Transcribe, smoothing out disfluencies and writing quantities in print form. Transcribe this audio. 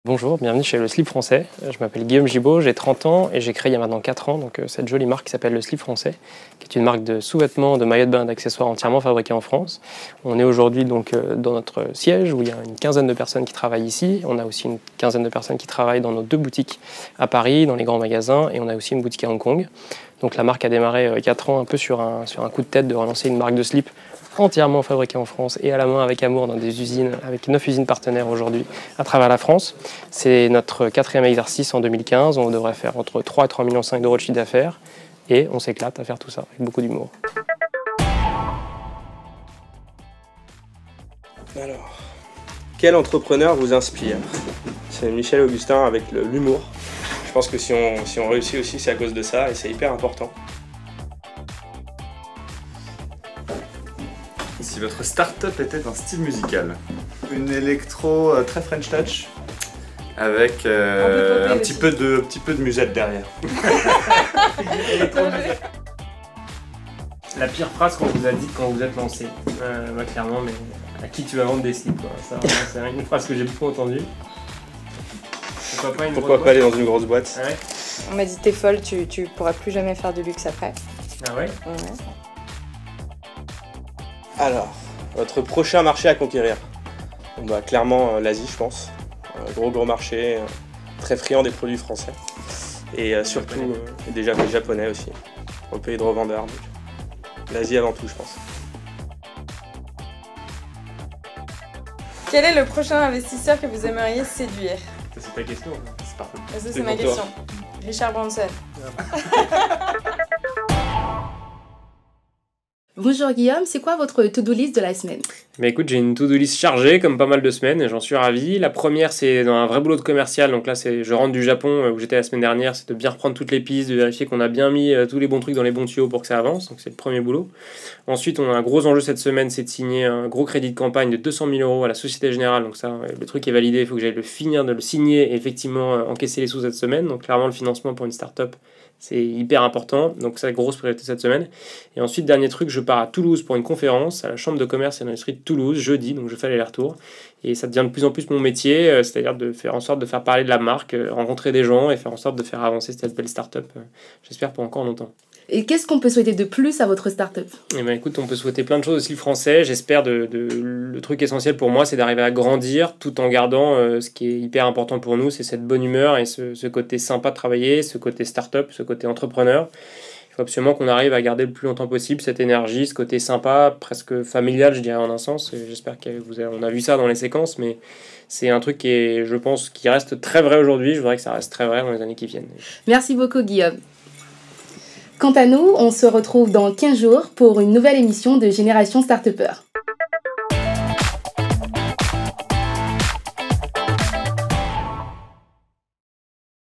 Bonjour, bienvenue chez Le Slip Français. Je m'appelle Guillaume Gibaud, j'ai 30 ans et j'ai créé il y a maintenant 4 ans donc, cette jolie marque qui s'appelle Le Slip Français, qui est une marque de sous-vêtements, de maillots de bain, d'accessoires entièrement fabriqués en France. On est aujourd'hui donc dans notre siège où il y a une quinzaine de personnes qui travaillent ici. On a aussi une quinzaine de personnes qui travaillent dans nos 2 boutiques à Paris, dans les grands magasins, et on a aussi une boutique à Hong Kong. Donc la marque a démarré 4 ans un peu sur un coup de tête de relancer une marque de slip entièrement fabriquée en France et à la main avec amour dans des usines, avec 9 usines partenaires aujourd'hui à travers la France. C'est notre 4e exercice en 2015, on devrait faire entre 3 et 3,5 millions d'euros de chiffre d'affaires et on s'éclate à faire tout ça avec beaucoup d'humour. Alors, quel entrepreneur vous inspire? C'est Michel Augustin avec l'humour. Je pense que si on réussit aussi, c'est à cause de ça et c'est hyper important. Si votre start-up était un style musical. Une électro très French touch. Avec un petit peu de musette derrière. La pire phrase qu'on vous a dite quand vous êtes lancé, clairement, mais à qui tu vas vendre des slips quoi. Ça, c'est une phrase que j'ai beaucoup entendue. Pourquoi pas aller dans une grosse boîte? Ah ouais. On m'a dit t'es folle, tu pourras plus jamais faire de luxe après. Ah ouais? Ouais. Alors, votre prochain marché à conquérir? Clairement l'Asie, je pense. Gros marché, très friand des produits français. Et surtout déjà les japonais aussi. Au pays de revendeurs. L'Asie avant tout, je pense. Quel est le prochain investisseur que vous aimeriez séduire? C'est ta question, c'est parfait. Ça c'est ma question. Richard Branson. Bonjour Guillaume, c'est quoi votre to-do list de la semaine? Mais écoute, j'ai une to-do list chargée comme pas mal de semaines et j'en suis ravi. La première, c'est dans un vrai boulot de commercial. Donc là, je rentre du Japon où j'étais la semaine dernière. C'est de bien reprendre toutes les pistes, de vérifier qu'on a bien mis tous les bons trucs dans les bons tuyaux pour que ça avance. Donc c'est le premier boulot. Ensuite, on a un gros enjeu cette semaine, c'est de signer un gros crédit de campagne de 200 000 € à la Société Générale. Donc ça, le truc est validé, il faut que j'aille le finir de le signer et effectivement encaisser les sous cette semaine. Donc clairement, le financement pour une start-up, c'est hyper important, donc c'est grosse priorité cette semaine. Et ensuite, dernier truc, je pars à Toulouse pour une conférence à la Chambre de commerce et d'industrie de Toulouse, jeudi, donc je fais l'aller-retour. Et ça devient de plus en plus mon métier, c'est-à-dire de faire en sorte de faire parler de la marque, rencontrer des gens et faire en sorte de faire avancer cette belle start-up, j'espère pour encore longtemps. Et qu'est-ce qu'on peut souhaiter de plus à votre start-up? Eh ben écoute, on peut souhaiter plein de choses aussi le français. J'espère le truc essentiel pour moi, c'est d'arriver à grandir tout en gardant ce qui est hyper important pour nous, c'est cette bonne humeur et ce côté sympa de travailler, ce côté start-up, ce côté entrepreneur. Il faut absolument qu'on arrive à garder le plus longtemps possible cette énergie, ce côté sympa, presque familial, je dirais en un sens. J'espère qu'on a vu ça dans les séquences, mais c'est un truc qui est, je pense, qui reste très vrai aujourd'hui. Je voudrais que ça reste très vrai dans les années qui viennent. Merci beaucoup Guillaume. Quant à nous, on se retrouve dans 15 jours pour une nouvelle émission de Génération Start-Upper.